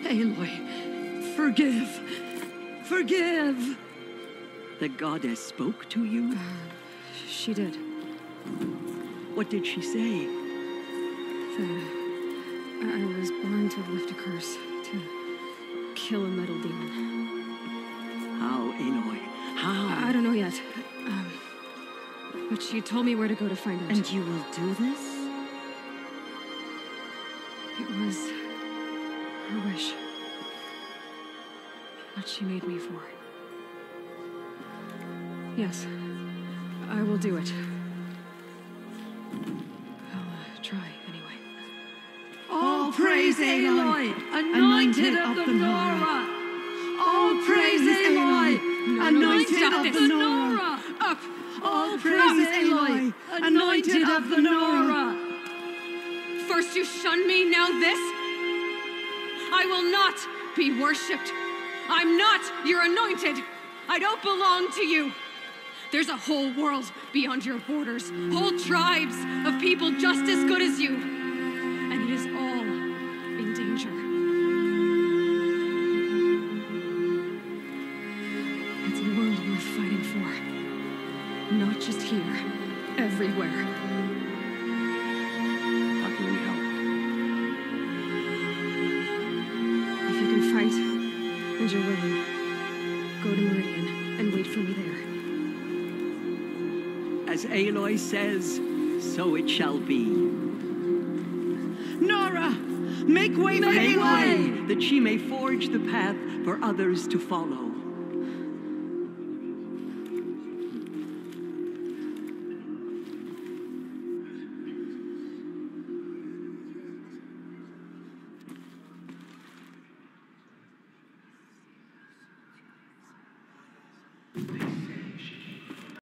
Aloy, forgive. Forgive. The goddess spoke to you? She did. What did she say? That I was born to lift a curse, to kill a metal demon. How, Aloy? How? I don't know yet. But she told me where to go to find out. And you will do this? It was her wish. What she made me for. Yes, I will do it. I'll try anyway. All praise Aloy, anointed of the Nora. All praise Aloy, anointed of the Nora. Up. All praise Aloy, anointed of the Nora. First you shun me, now this? I will not be worshipped. I'm not your anointed. I don't belong to you. There's a whole world beyond your borders, whole tribes of people just as good as you. And it is all in danger. It's a world worth fighting for. Not just here, everywhere. How can we help? If you can fight, and you're willing, go to Meridian and wait for me there. As Aloy says, so it shall be. Nora, make way for Make Aloy. way, that she may forge the path for others to follow.